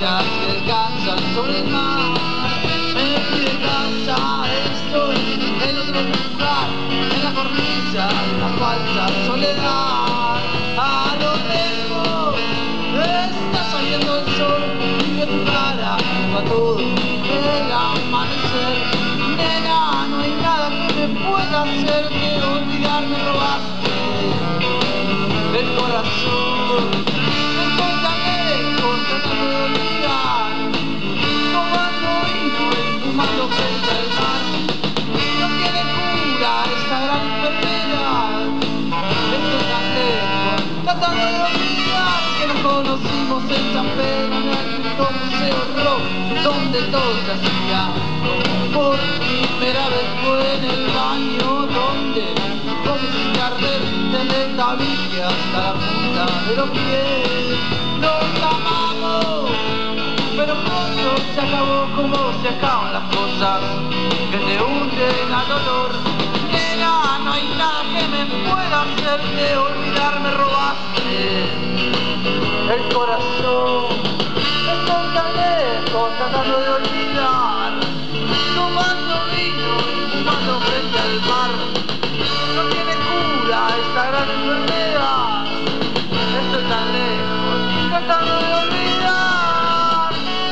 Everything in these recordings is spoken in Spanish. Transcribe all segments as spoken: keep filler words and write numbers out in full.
estrellas que descansan sobre el mar. Me pide casa, estoy en otro lugar, en la cornisa de la falsa soledad. A lo lejos está saliendo el sol y veo tu cara junto a todo el amanecer. Nena, no hay nada que me pueda hacer que olvidar, me robaste el corazón. Estoy tan lejos tratando de olvidar, tomando vino y fumando frente al mar. No tiene cura esta gran enfermedad. Estoy tan lejos tratando de olvidar que nos conocimos en San Pedro, en el mismo museo rock, donde todo se hacía por primera vez. Fue en el baño donde comencé a arder desde el tabique hasta la punta de los pies. Nos amamos, pero pronto se acabó como se acaban las cosas que te hunden al dolor. Nena, no hay nada que me pueda hacerte olvidar, me robaste el corazón. Estoy tan lejos tratando de olvidar, tomando vino y fumando frente al mar. No tiene cura esta gran enfermedad. Estoy tan lejos tratando de olvidar.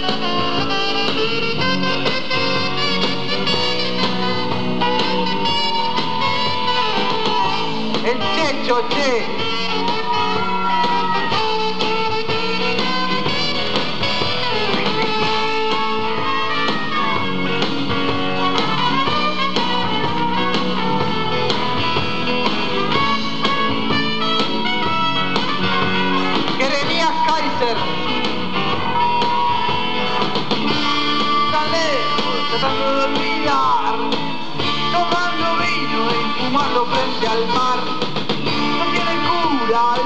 El Checho, che. Tan lejos, tratando de olvidar, tomando vino y fumando frente al mar. No tiene cura